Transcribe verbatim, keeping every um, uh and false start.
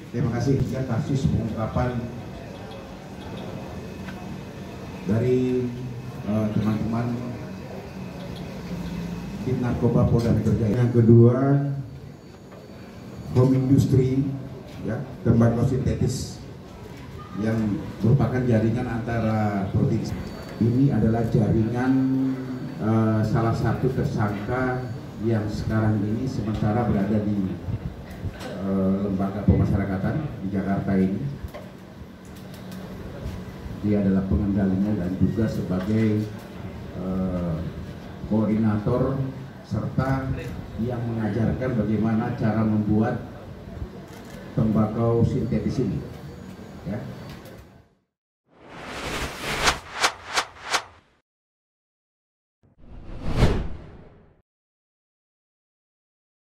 Terima kasih ya kasus pengungkapan dari teman-teman uh, tim narkoba Polda Metro Jaya. Yang kedua, home industry ya, tembakau sintetis yang merupakan jaringan antara provinsi. Ini adalah jaringan uh, salah satu tersangka yang sekarang ini sementara berada di uh, lembaga pemasyarakatan di Jakarta ini. Dia adalah pengendalinya dan juga sebagai uh, koordinator serta yang mengajarkan bagaimana cara membuat tembakau sintetis ini. Ya.